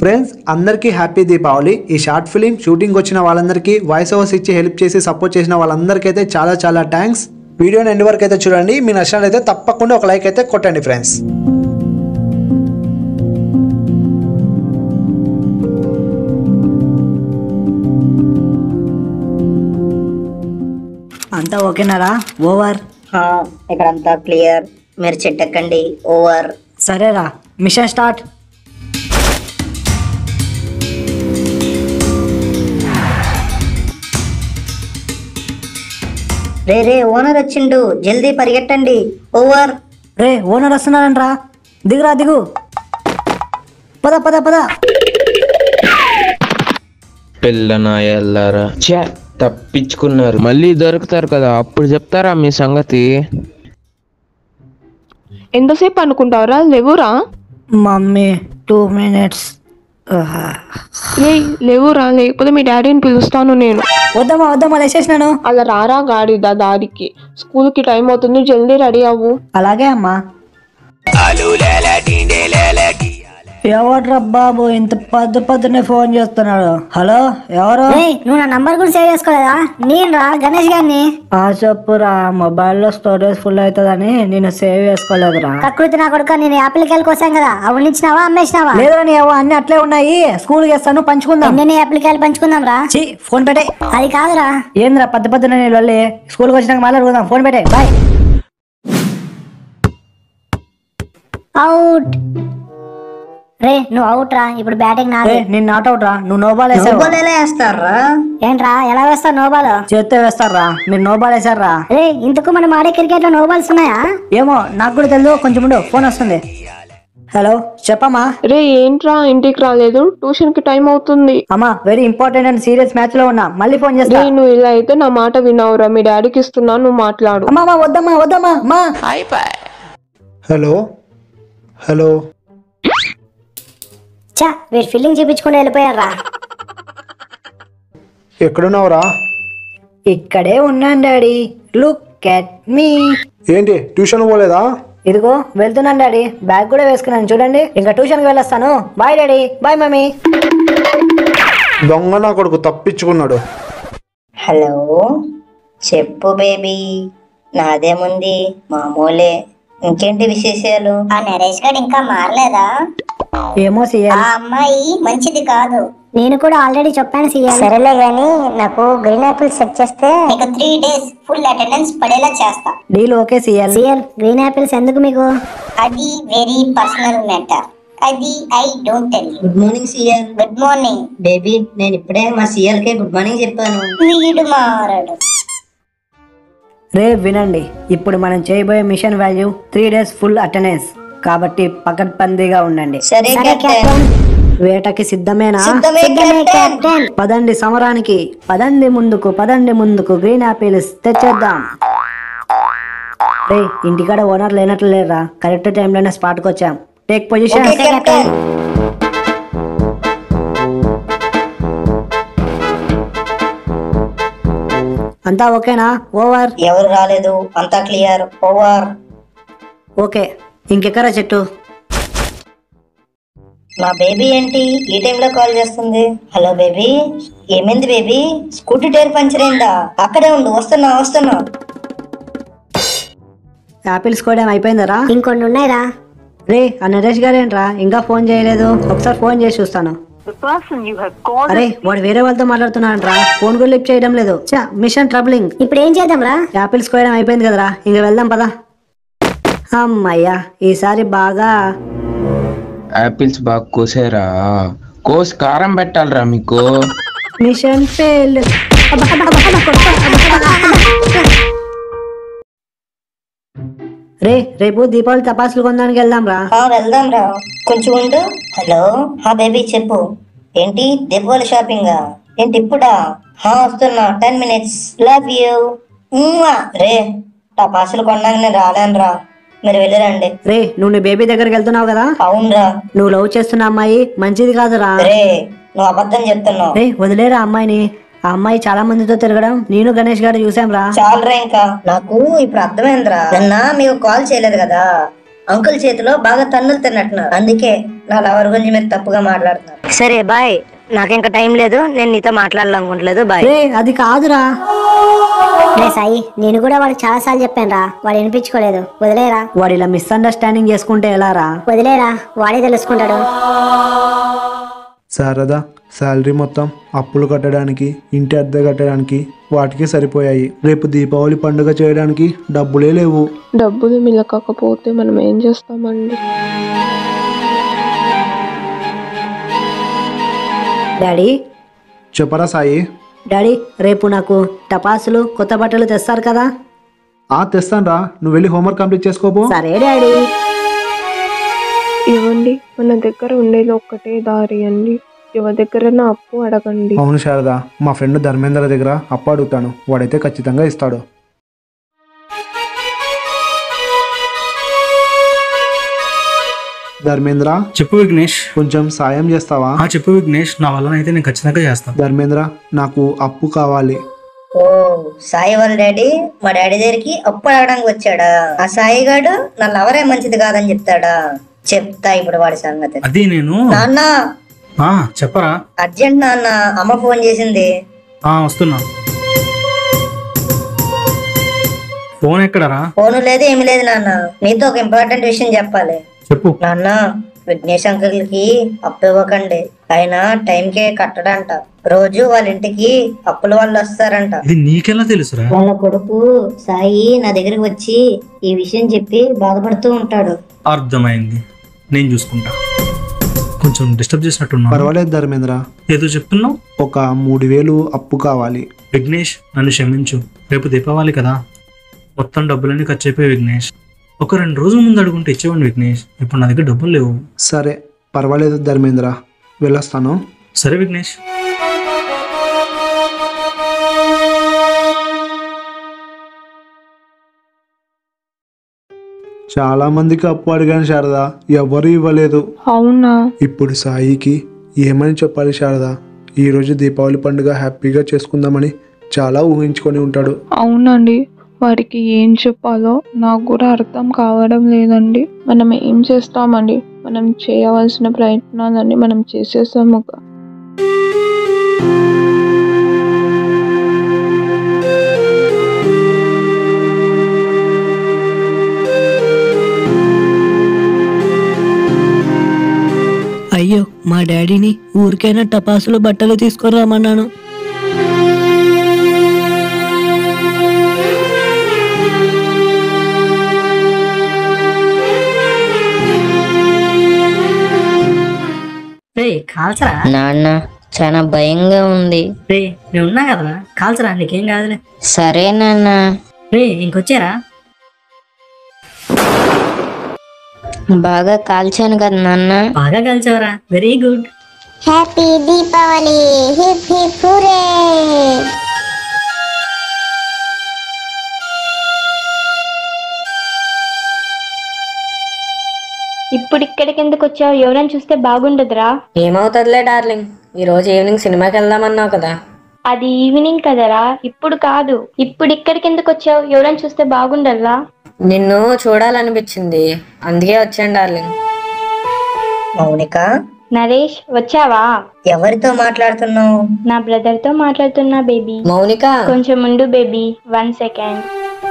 Friends అందరికీ happy Deepavali. ఈ short film shooting వచ్చిన వాళ్ళందరికీ వాయిస్ ఓవర్స్ ఇచ్చి హెల్ప్ చేసి సపోర్ట్ చేసిన వాళ్ళందరికీ అయితే చాలా చాలా థ్యాంక్స్। వీడియోని ఎండ్ వరకు అయితే చూడండి, మీ నచ్చినట్లయితే తప్పకుండా ఒక లైక్ అయితే కొట్టండి ఫ్రెండ్స్। అంతా ఓకేనారా? ఓవర్। ఇక్కడంతా క్లియర్, మీరు చెట్టెక్కండి। ఓవర్। సరేరా, మిషన్ స్టార్ట్। రే రే ఓనర్ వచ్చిండు, జల్దీ పరిగెట్టండి। ఓవర్। రే ఓనర్ వస్తున్నారంట్రా, దిగురా దిగు, పద పద పద। పిల్లనాయల్లారా తప్పించుకున్నారు, మళ్ళీ దొరుకుతారు కదా, అప్పుడు చెప్తారా మీ సంగతి। ఎంతసేపు అనుకుంటావరా? లేవురా, మమ్మీ 2 minutes। రే లేవురా, లేకపోతే మీ డాడీని పిలుస్తాను నేను। వద్దమ్మా లేచేసినాను। అలా రారా గాడిద దారికి, స్కూల్కి టైం అవుతుంది, జల్దీ రెడీ అవ్వు। అలాగే అమ్మా। ఎవడ్రా బాబు ఇంత పొద్దునే ఫోన్ చేస్తున్నాడు? హలో ఎవరు? నువ్వు నా నంబర్ కూడా సేవ్ చేసుకోలేదా? నేను రా, గణేష్ గారిని। చెప్పురా, మొబైల్లో స్టోరేజ్ ఫుల్ అవుతుందని నేను సేవ్ చేసుకోలేదురా। ప్రకృతి నా కొడుక, నేను యాపిల్ కాయలు కోసాం కదా, అవి ఇచ్చినావా అమ్మేసినావా? లేదురా, నీ అన్ని అట్లే ఉన్నాయి, స్కూల్ చేస్తాను, పంచుకుందాం। ఎన్ని యాపిల్ కాయలు పంచుకుందాం రా। ఫోన్ పెట్టే। అది కాదురా। ఏంద్రా పొద్దునే నేను వెళ్ళి స్కూల్కి వచ్చినాక మాట్లాడుకుందాం, ఫోన్ పెట్టే, బాయ్। అవుట్। రే నువ్వు అవుట్ రా, ఇప్పుడు బ్యాటింగ్ నాది। నేను నాట్ అవుట్ రా, నువ్వు నో బాల్ వేసావు। వేస్తారా? ఏంట్రా ఎలా వేస్తావు నో బాల్? చేత్తో వేస్తారా, మీరు నో బాల్ వేసారా? రే ఇంతకు మనం ఆడే క్రికెట్ లో నో బాల్స్ ఉన్నాయా? ఏమో నాకు కూడా తెలియదు, కొంచెం ఉండు, ఫోన్ వస్తుంది। హలో చెప్పమ్మా। రే ఏంట్రా ఇంటికి రాలేదు? ట్యూషన్ కి టైం అవుతుంది। అమ్మా very important and serious match లో ఉన్నా, మళ్ళీ ఫోన్ చేస్తా। రే నువ్వు ఇలా అయితే నా మాట విన్నావురా, మీ డాడీకి ఇస్తున్నా, నువ్వు మాట్లాడు। అమ్మా వద్దమ్మా మా। హలో హలో చా వీడు ఫీలింగ్ చూపించుకుంటూ వెళ్ళిపోయారా? ఎక్కడున్నావురా? ఇక్కడే ఉన్నాను డాడీ, లుక్ ఎట్ మీ। ఏంటి ట్యూషన్ పోలేదా? ఇదిగో వెళ్తున్నాను డాడీ, బ్యాగ్ కూడా వేసుకున్నాను చూడండి, ఇంకా ట్యూషన్ కి వెళ్ళొస్తాను, బాయ్ డాడీ, బాయ్ మమ్మీ। దొంగ నా కొడుకు తప్పించుకున్నాడు। హలో చెప్పు బేబీ, నాదేముంది మామూలే, ఇంకేంటి విశేషాలు? ఆ నరేష్ గారు ఇంకా మారలేదా? ఏమో సీఎల్, ఆ అమ్మాయి మంచిది కాదు, నేను కూడా ఆల్రెడీ చెప్పాను సీఎల్। సరేలే గానీ నాకు గ్రీన్ యాపిల్ సెట్ చేస్తే నీకు 3 days ఫుల్ అటెండెన్స్ పడేలా చేస్తా। Deal okay CL. CL green apples ఎందుకు మీకు? అది వెరీ పర్సనల్ మ్యాటర్, అది I don't tell you. Good morning CL. Good morning baby, నేను ఇప్పుడే మా సీఎల్ కి గుడ్ మార్నింగ్ చెప్పాను, వీడు మారాడు। రే వినండి, ఇప్పుడు మనం చేయబోయే mission value 3 days full attendance, కాబట్టి పకడ్బందీగా ఉండండి। సరే కెప్టెన్। వేటకి సిద్ధమేనా? సిద్ధమే కెప్టెన్। పదండి సమరానికి, పదండి ముందుకు, గ్రీన్ యాపిల్స్ తెచ్చేద్దాం। రే ఇంటికాడ ఓనర్ లేనట్లు లేరా, కరెక్ట్ టైంలోనే స్పాట్కి వచ్చాం, టేక్ పొజిషన్। అంతా ఓకేనా? ఓవర్। ఎవరు రాలేదు, అంతా క్లియర్, ఓవర్। ఓకే, ఇంకెక్కరా చెట్టు? మా బేబీ ఏంటి ఈ టైంలో కాల్ చేస్తుంది? హలో బేబీ, ఏమైంది బేబీ? స్కూటీ టైర్ పంచర్ అయిందా? అక్కడే ఉండు, వస్తున్నా। యాపిల్స్ కూడా అయిపోయిందరా? ఇంకొన్ని ఉన్నాయిరా। రే ఆ నరేష్ గారు ఏంట్రా ఇంకా ఫోన్ చేయలేదు, ఒకసారి ఫోన్ చేసి చూస్తాను। అరే వాడు వేరే వాళ్ళతో మాట్లాడుతున్నాడంట్రా, ఫోన్ కూడా లిఫ్ట్ చేయడం లేదు, మిషన్ ట్రబులింగ్। ఇప్పుడు ఏం చేద్దాం రా? యాపిల్స్ కోయడం అయిపోయింది కదరా, ఇంక వెళ్దాం పదా। అమ్మయ్యా ఈసారి బాగా యాపిల్స్ బాగా కోసారా? కోసి కారం పెట్టాలరా మీకు। Machine fail. రే రేపు దీపావళి తపాసులు కొనడానికి వెళ్దాం రా। వెళ్దాం రా, కొంచెం ఉండు। హలో బేబీ చెప్పు, ఏంటి దీపావళి షాపింగ్? ఏంటి ఇప్పుడా? వస్తున్నా, 10 minutes, లవ్ యూ। రే టపాసులు కొనడానికి నేను రాలేను రా, మీరు వెళ్ళరండి। రే నువ్వు నీ బేబీ దగ్గరికి వెళ్తున్నావు కదా? అవునరా। నువ్వు లవ్ చేస్తున్న అమ్మాయి మంచిది కాదురా। రే నువ్వు అబద్ధం చెప్తున్నావు। రే వదిలేరా అమ్మాయిని, ఆ అమ్మాయి చాలా మందితో తిరగడం నేను గణేష్ గారు చూసాం రా। చాలరా, ఇంకా నాకు ఇప్పుడు అర్థమైందిరా, నిన్న మీకు కాల్ చేయలేదు కదా, అంకుల్ చేతిలో బాగా తన్నులు తిన్నట్టున్నారు, అందుకే నా లవర్ గురించి మీరు తప్పుగా మాట్లాడుతున్నారు. సరే బాయ్, నాకింకా టైం లేదు, నేను నీతో మాట్లాడాలనుకుంటలేదు బాయ్. రే అది కాదురా. రే సాయి, నేను కూడా వాడికి చాలా సార్లు చెప్పాను రా, వాడు వినిపించుకోలేదు. వదిలేరా. వాడు ఇలా మిస్అండర్స్టాండింగ్ చేసుకుంటే ఎలా రా? వదిలేరా, వాడే తెలుసుకుంటాడు. శారదా, శాలరీ మొత్తం అప్పులు కట్టడానికి, ఇంటి అద్దె కట్టడానికి వాటికి సరిపోయాయి. రేపు దీపావళి పండుగ చేయడానికి డబ్బులే లేవు. డబ్బులు మిలకకపోతే మనం ఏం చేస్తామండి? డాడీ చెప్పరా సాయి. డాడీ, రేపు నాకు టపాసులు కొత్త బట్టలు తెస్తారు కదా? తెస్తాను రా, నువ్వు వెళ్ళి హోంవర్క్ కంప్లీట్ చేసుకోపో. సరే డాడీ. ఇవ్వండి, మన దగ్గర ఉండేది ఒక్కటే దారి అండి. ఎవరి దగ్గరైనా అప్పు అడగండి. అవును శారదా, మా ఫ్రెండ్ ధర్మేంద్ర దగ్గర అప్పు అడుగుతాను, వాడైతే ఖచ్చితంగా ఇస్తాడు. ధర్మేంద్ర, చెప్పు విఘ్నేష్. కొంచెం సాయం చేస్తావా? చెప్పు విఘ్నేష్, నా వల్లనైతే నేను ఖచ్చితంగా చేస్తాను. ధర్మేంద్ర, నాకు అప్పు కావాలి. ఓ, సాయి వాళ్ళ డాడీ మా డాడీ దగ్గరికి అప్పు అడగడానికి వచ్చాడా? ఆ సాయి గాడు నా లవరే మంచిది కాదని చెప్తాడా? చెప్తా ఇప్పుడు వాడి సంగతి. అది నేను నాన్న, చెప్పరా. అర్జెంట్ నాన్న, అమ్మ ఫోన్ చేసింది. వస్తున్నా. ఫోన్ ఎక్కడరా? ఫోను లేదు, ఏమి లేదు నాన్న, నీతో ఒక ఇంపార్టెంట్ విషయం చెప్పాలి. చెప్పు. నాన్న, విఘ్నేష్ అంకుల్ కి అప్పు ఇవ్వకండి, ఆయన టైంకే కట్టడంట. రోజు వాళ్ళ ఇంటికి అప్పుల వాళ్ళు వస్తారంట. ఇది నీకెలా తెలుసురా? వాళ్ళ కొడుకు సాయి నా దగ్గరికి వచ్చి ఈ విషయం చెప్పి బాధపడుతూ ఉంటాడు. అర్థమైంది, నేను చూసుకుంటా. కొంచెం డిస్టర్బ్ చేసినట్టున్నా. పర్వాలేదు ధర్మేంద్ర. ఏదో చెప్తున్నావు. ఒక 3000 అప్పు కావాలి. విఘ్నేష్, నన్ను క్షమించు. రేపు దీపావళి కదా, మొత్తం డబ్బులన్నీ ఖర్చు అయిపోయి విఘ్నేష్. ఒక 2 రోజుల ముందు అడుగుంటే ఇచ్చేవాడిని విఘ్నేష్. ఇప్పుడు నా దగ్గర డబ్బులు లేవు. సరే పర్వాలేదు ధర్మేంద్ర, వెళ్ళొస్తాను. సరే విఘ్నేష్. చాలా మందికి అప్పు అడిగాను శారదా, ఎవరు ఇవ్వలేదు. అవునా? ఇప్పుడు సాయికి ఏమని చెప్పాలి శారదా? ఈ రోజు దీపావళి పండుగ హ్యాపీగా చేసుకుందామని చాలా ఊహించుకొని ఉంటాడు. అవునండి, వారికి ఏం చెప్పాలో నాకు కూడా అర్థం కావడం లేదండి. మనం ఏం చేస్తామండి? మనం చేయవలసిన ప్రయత్నాలన్నీ మనం చేసేసాము. అయ్యో, మా డాడీని ఊరికైనా టపాసులు బట్టలు తీసుకొని రమ్మన్నాను. కాల్చరా నాన్న, చాలా భయంగా ఉంది. రే, నేను ఉన్నా కదరా, కాల్చరా, నీకేం కాదులే. సరే నాన్న. రే, ఇంకొచ్చారా? బాగా కాల్చాను కదా నాన్న. బాగా కాల్చావరా, very good. Happy Deepavali, hip hip hooray. ఇప్పుడు ఇక్కడికి ఎందుకు వచ్చావు? ఎవరైనా చూస్తే బాగుండదురా. ఏమవుతుందిలే డార్లింగ్, ఈ రోజు ఈవినింగ్ సినిమాకి వెళ్దామన్నావు కదా. అది ఈవినింగ్ కదరా, ఇప్పుడు కాదు. ఇప్పుడు ఇక్కడికి ఎందుకు వచ్చావు? ఎవరైనా చూస్తే బాగుండదురా. నిన్ను చూడాలనిపించింది, అందుకే వచ్చాను డార్లింగ్. మౌనిక, నరేష్ వచ్చావా? ఎవరితో మాట్లాడుతున్నావు? నా బ్రదర్ తో మాట్లాడుతున్నా బేబీ. మౌనిక, కొంచెం ఉండు బేబీ, 1 సెకండ్.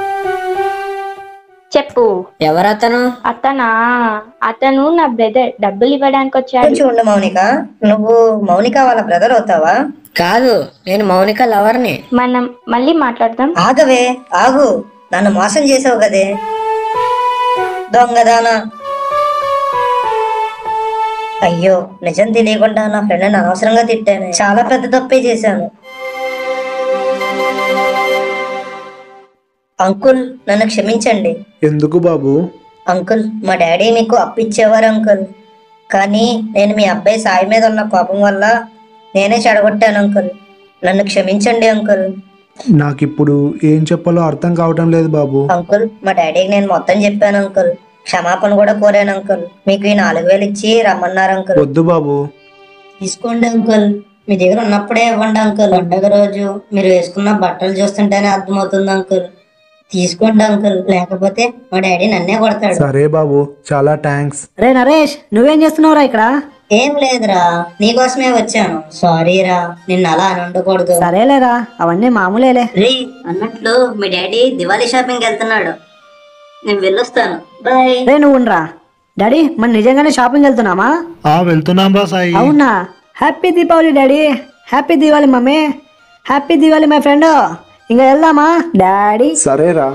చెప్పు. ఎవరతను? అతను నా బ్రదర్, డబ్బులు ఇవ్వడానికి వచ్చాడు. కొంచెం ఉండు మౌనిక, నువ్వు మౌనిక వాళ్ళ బ్రదర్ అవుతావా? కాదు, నేను మౌనిక లవర్ని. మనం మళ్ళీ మాట్లాడదాం. ఆగవే, ఆగు, నన్ను మోసం చేసావు కదే దొంగదానా. అయ్యో, నిజం తెలియకుండా నా ఫ్రెండ్ అనవసరంగా తిట్టాను. చాలా పెద్ద తప్పే చేశాను. అంకుల్, నన్ను క్షమించండి. ఎందుకు బాబు? అంకుల్, మా డాడీ మీకు అప్పు ఇచ్చేవారు అంకుల్, కానీ నేను మీ అబ్బాయి సాయి మీద ఉన్న కోపం వల్ల నేనే చెడగొట్టాను అంకుల్. నన్ను క్షమించండి అంకుల్. నాకిప్పుడు ఏం చెప్పాలో అర్థం కావటం లేదు బాబు. అంకుల్, మా డాడీకి నేను మొత్తం చెప్పాను అంకుల్, క్షమాపణ కూడా కోరాను అంకుల్. మీకు ఈ 4000 ఇచ్చి రమ్మన్నారు అంకుల్. వద్దు బాబు. తీసుకోండి అంకుల్, మీ దగ్గర ఉన్నప్పుడే ఇవ్వండి అంకుల్. పండగ రోజు మీరు వేసుకున్న బట్టలు చూస్తుంటేనే అర్థమవుతుంది అంకుల్, తీసుకోండి అంకుల్, లేకపోతే మా డాడీ నన్నే కొడతాడు. సరే బాబు, చాలా థ్యాంక్స్. రే నరేష్, నువ్వేం చేస్తున్నావురా ఇక్కడ? ఏం లేదురా, నీకోసమే వచ్చాను. సారీరా, నిన్ను అలా అని ఉండకూడదు. సరేలేరా, అవన్నీ మామూలేలే. రే, అన్నట్లు మీ డాడీ దివాళీ షాపింగ్ వెళ్తున్నాడు, నేను వెళ్ళొస్తాను. బాయ్. రే నువ్వు ఉండరా. డాడీ, మనం నిజంగానే షాపింగ్ వెళ్తున్నామా? వెళ్తున్నాం రా సాయి. అవునా? Happy Deepavali daddy. Happy Diwali mummy. Happy Diwali my friend. ఇంకా వెళ్దామా డాడీ? సరేరా.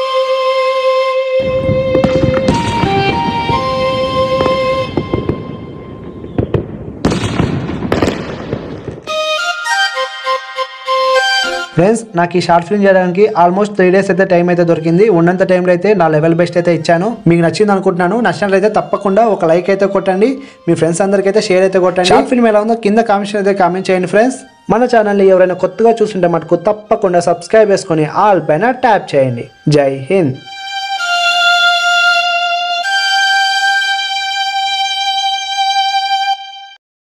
ఫ్రెండ్స్, నాకు ఈ షార్ట్ ఫిల్మ్ చేయడానికి ఆల్మోస్ట్ 3 days అయితే టైం అయితే దొరికింది. ఉన్నంత టైంలో అయితే నా లెవెల్ బెస్ట్ అయితే ఇచ్చాను. మీకు నచ్చింది అనుకుంటున్నాను. నచ్చినట్లయితే తప్పకుండా ఒక లైక్ అయితే కొట్టండి. మీ ఫ్రెండ్స్ అందరికీ అయితే షేర్ అయితే కొట్టండి. షార్ట్ ఫిల్మ్ ఎలా ఉందో కింద కామెంట్స్ అయితే కామెంట్ చేయండి ఫ్రెండ్స్. మన ఛానల్ని ఎవరైనా కొత్తగా చూస్తుంటే మటుకు తప్పకుండా సబ్స్క్రైబ్ చేసుకొని ఆల్ పైన ట్యాప్ చేయండి. జై హింద్.